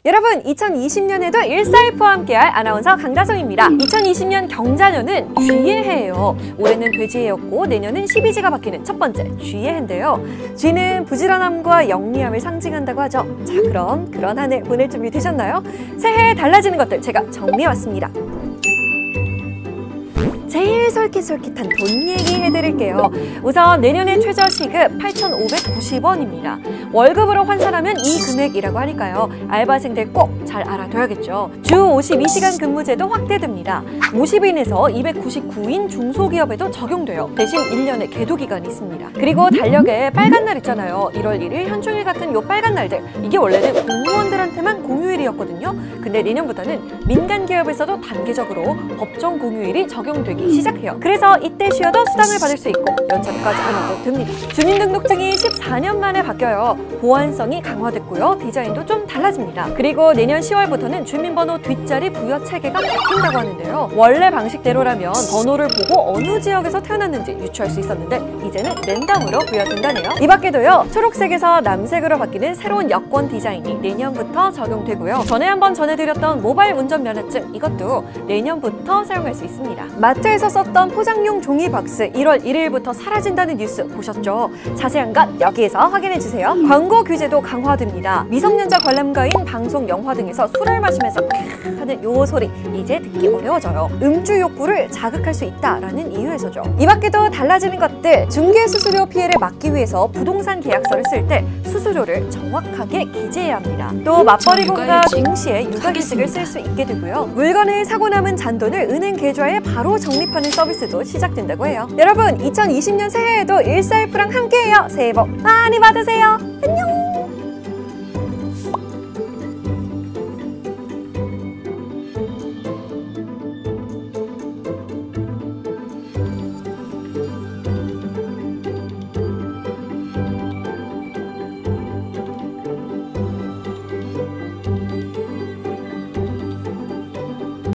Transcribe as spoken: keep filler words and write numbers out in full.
여러분, 이천이십 년에도 일사일포와 함께할 아나운서 강다솜입니다. 이천이십 년 경자년은 쥐의 해예요. 올해는 돼지해였고 내년은 십이지가 바뀌는 첫 번째 쥐의 해인데요. 쥐는 부지런함과 영리함을 상징한다고 하죠. 자, 그럼 그런 한 해 보낼 준비 되셨나요? 새해에 달라지는 것들 제가 정리해왔습니다. 제일 솔깃솔깃한 돈 얘기 해드릴게요. 우선 내년의 최저시급 팔천오백구십 원입니다. 월급으로 환산하면 이 금액이라고 하니까요. 알바생들 꼭 잘 알아둬야겠죠. 주 오십이 시간 근무제도 확대됩니다. 오십 인에서 이백구십구 인 중소기업에도 적용돼요. 대신 일 년의 계도기간이 있습니다. 그리고 달력에 빨간 날 있잖아요. 일월 일일, 현충일 같은 요 빨간 날들. 이게 원래는 공무원들한테만 공휴일이었거든요. 근데 내년부터는 민간 기업에서도 단계적으로 법정 공휴일이 적용되기 시작해요. 그래서 이때 쉬어도 수당을 받을 수 있고 연차까지 안 와도 됩니다. 주민등록증이 십사 년 만에 바뀌어요. 보안성이 강화됐고요. 디자인도 좀 달라집니다. 그리고 내년 시월부터는 주민번호 뒷자리 부여 체계가 바뀐다고 하는데요. 원래 방식대로라면 번호를 보고 어느 지역에서 태어났는지 유추할 수 있었는데 이제는 랜덤으로 부여된다네요. 이 밖에도요. 초록색에서 남색으로 바뀌는 새로운 여권 디자인이 내년부터 적용되고요. 전에 한번 전해드렸던 모바일 운전면허증 이것도 내년부터 사용할 수 있습니다. 마트에서 썼던 포장용 종이 박스 일월 일일부터 사라진다는 뉴스 보셨죠? 자세한 건 여기에서 확인해주세요. 광고 규제도 강화됩니다. 미성년자 관람가인 방송, 영화 등에서 술을 마시면서 캬 하는 요 소리 이제 듣기 어려워져요. 음주 욕구를 자극할 수 있다라는 이유에서죠. 이 밖에도 달라지는 것들, 중개수수료 피해를 막기 위해서 부동산 계약서를 쓸 때 수수료를 정확하게 기재해야 합니다. 또 맞벌이분과 동시에 육아휴직을 쓸 수 있게 되고요. 물건을 사고 남은 잔돈을 은행 계좌에 바로 적립하는 서비스도 시작된다고 해요. 여러분, 이천이십 년 새해에도 일사일포랑 함께해요. 새해 복 많이 받으세요. 안녕!